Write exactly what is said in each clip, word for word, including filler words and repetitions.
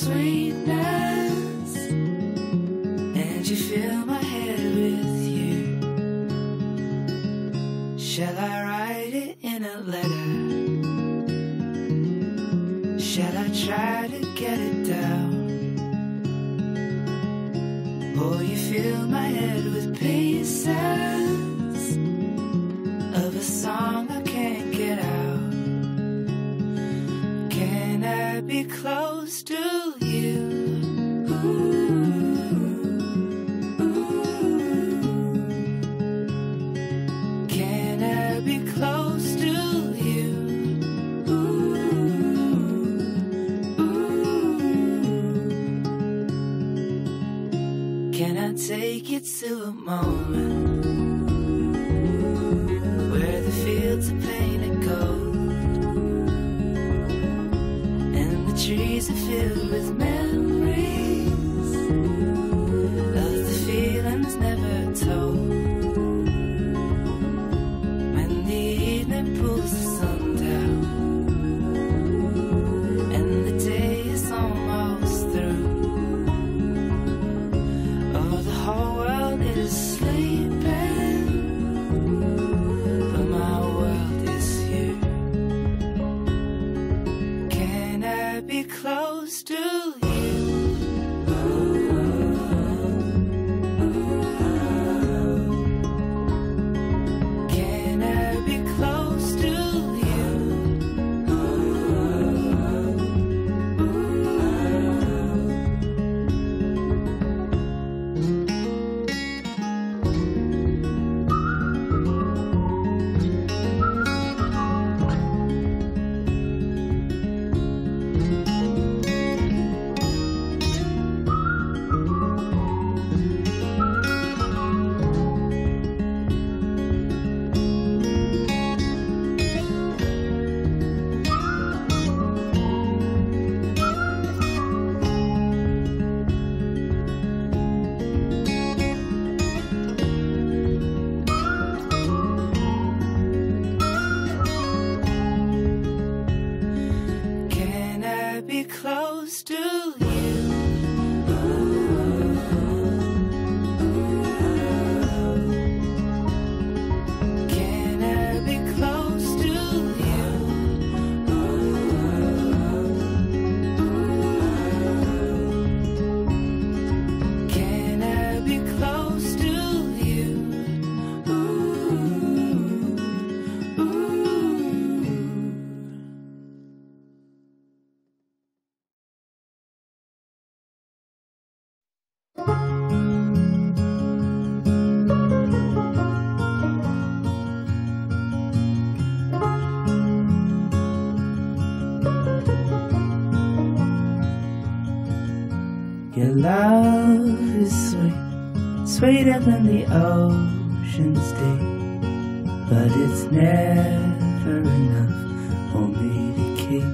sweetness, and you fill my head with you. Shall I write it in a letter? Shall I try to get it down? Or you fill my head with pieces of a song I can't get out? Can I be close to you? Ooh, ooh. Can I be close to you? Ooh, ooh. Can I take you to a moment where the fields are painted gold and the trees are filled with memories of the feelings never told? When the evening pulls the sun down and the day is almost through, oh, the whole world is sleeping, but my world is you. Can I be close to you? Can I be close to you? Can I be close to you? Can I be close to you? Can I be close to you? Ooh, ooh. Your love is sweet, sweeter than the ocean's deep, but it's never enough for me to keep.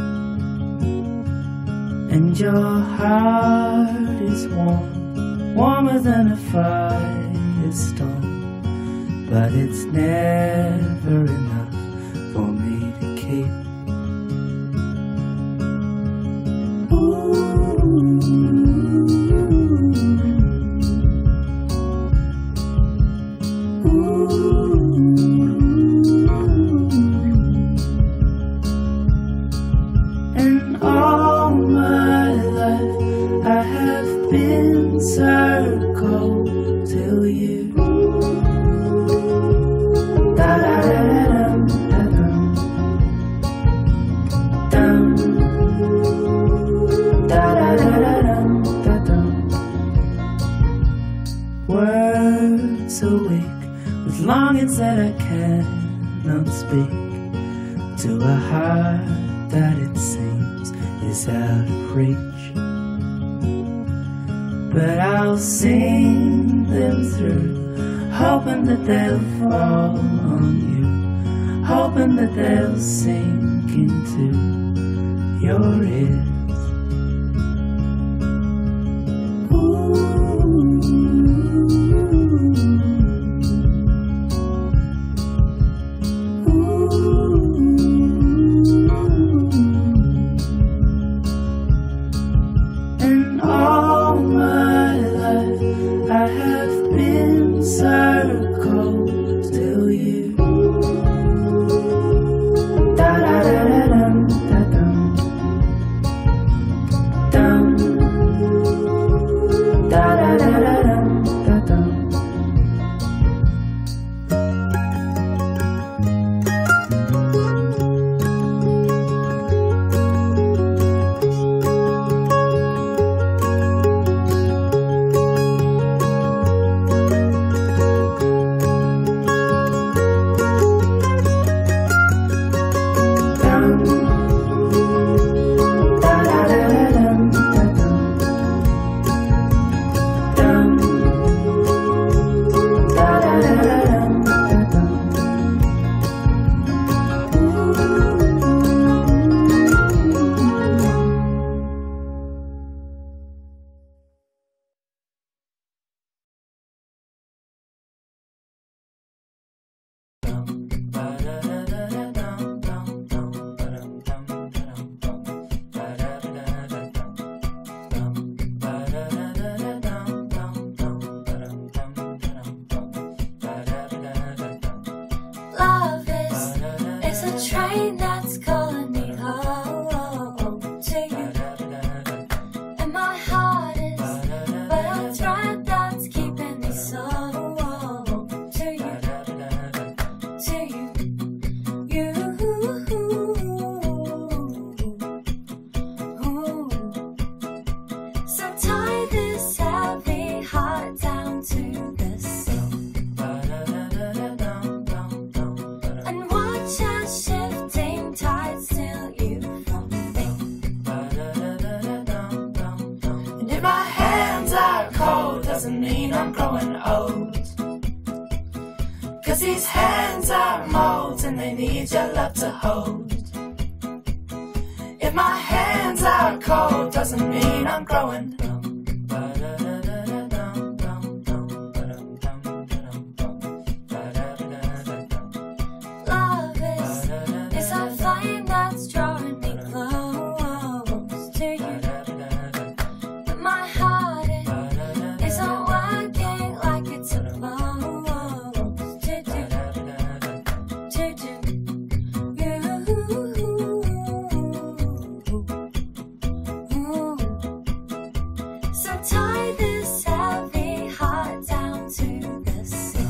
And your heart is warm, warmer than a firestorm, but it's never enough for me to keep. And all my life I have been circled to you. Da-da-da-dum, da-dum, dum. Da-da-da-da-dum, da-dum. Words so weak with longings that I cannot speak to a heart that it seems is out of reach. But I'll sing them through, hoping that they'll fall on you, hoping that they'll sink into your ears. 'Cause these hands are molds and they need your love to hold. If my hands are cold, doesn't mean I'm growing. Love is, is a flame that's drawing me close to you. But my heart is, isn't working like it's supposed to do, to do. You. So tie this heavy heart down to the sea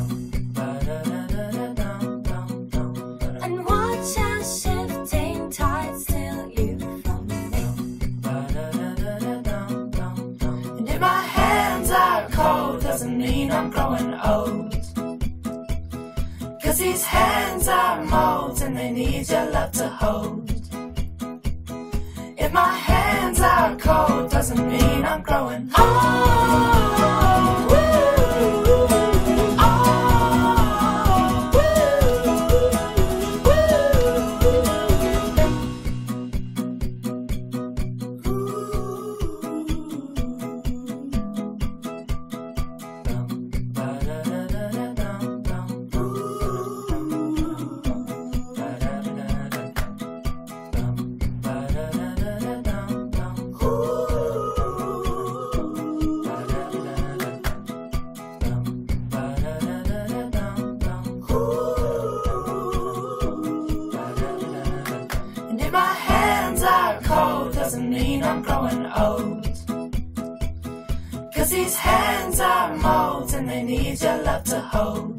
and watch as shifting tides steal you from me. And if my hands are cold, doesn't mean I'm growing old. 'Cause these hands are molds and they need your love to hold. If my hands are cold, doesn't mean I'm growing old. Woo, oh, And if my hands are cold, doesn't mean I'm growing old. 'Cause these hands are molds and they need your love to hold.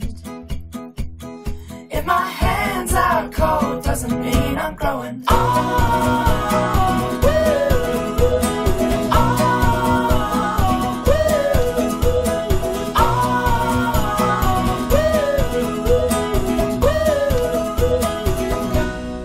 If my hands are cold, doesn't mean I'm growing old. Woo, oh, woo, oh, woo, woo.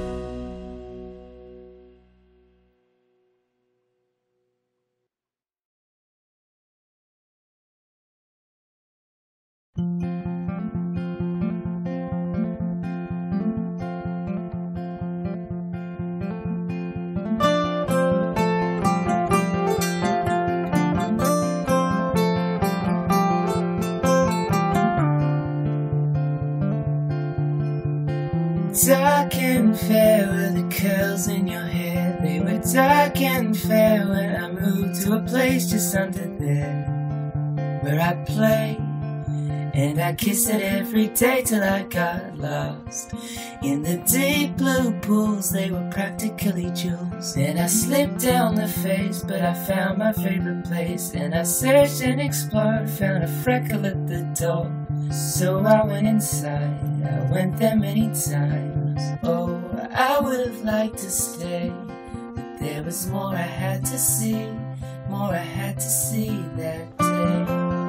Dark and fair were the curls in your hair. They were dark and fair when I moved to a place just under there, where I play and I kissed it every day till I got lost in the deep blue pools. They were practically jewels. And I slipped down the face, but I found my favorite place. And I searched and explored, found a freckle at the door. So I went inside, I went there many times. Oh, I would have liked to stay, but there was more I had to see, more I had to see that day.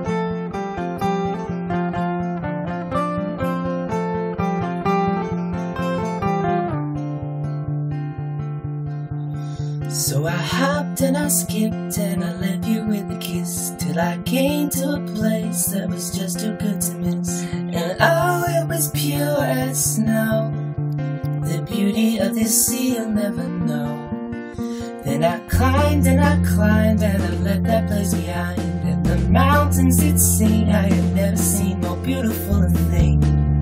So I hopped and I skipped and I left you with a kiss, till I came to a place that was just too good to miss. And oh, it was pure as snow, the beauty of this sea you'll never know. Then I climbed and I climbed and I left that place behind. And the mountains it seemed I had never seen more beautiful a thing.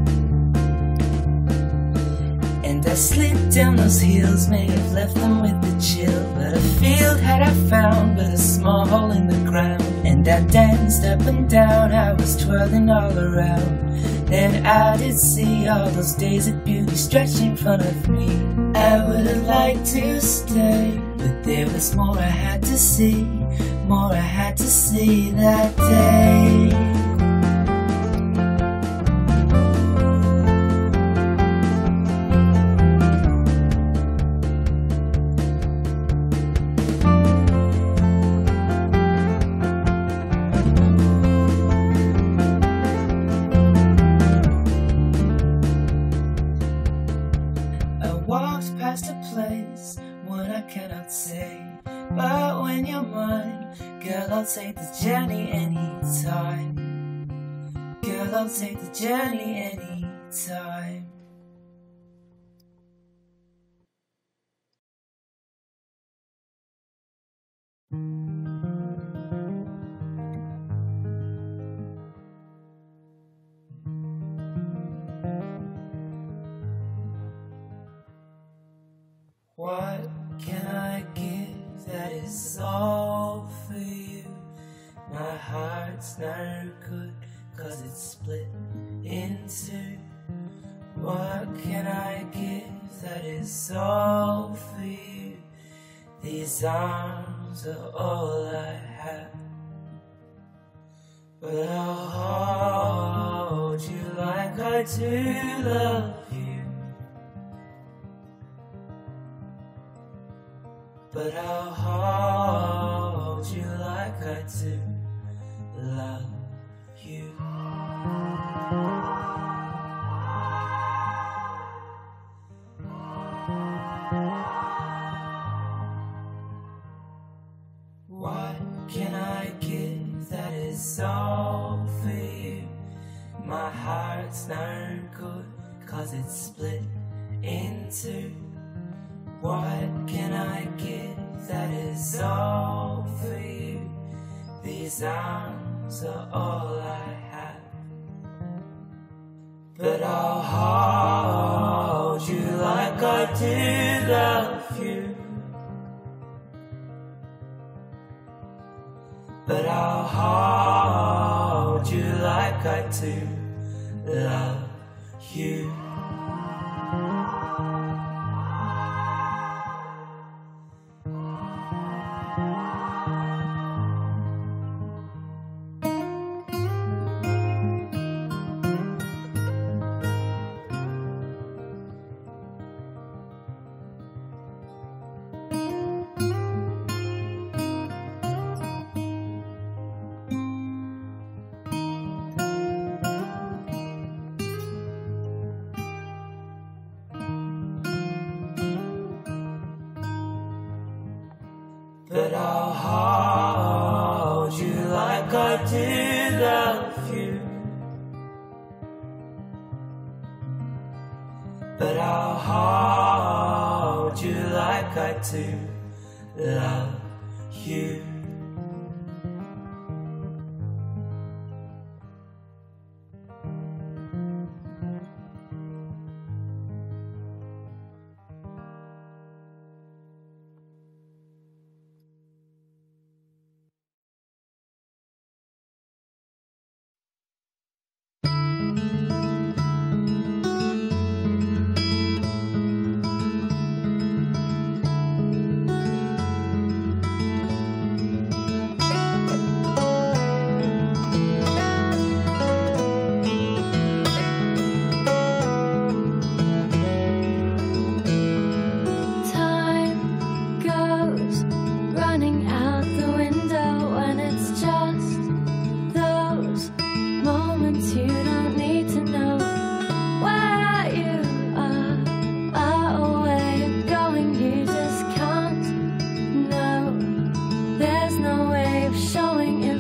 And I slipped down those hills, may have left them with the chill. But a field had I found with a small hole in the ground. And I danced up and down, I was twirling all around. Then I did see all those days of beauty stretched in front of me. I would have liked to stay, but there was more I had to see, more I had to see that day. Past a place, one I cannot say, but when you're mine, girl, I'll take the journey anytime. Girl, I'll take the journey anytime. time. What can I give that is all for you? My heart's no good, cause it's split in two. What can I give that is all for you? These arms are all I have, but I'll hold you like I do love you. But I'll hold you like I do love you. What can I give that is all for you? My heart's no good, cause it's split in two. What can I give that is all for you? These arms are all I have, but I'll hold you like I do love you. But I'll hold you like I do love you. But I'll hold you like I do love you. But I'll hold you like I do love you. Showing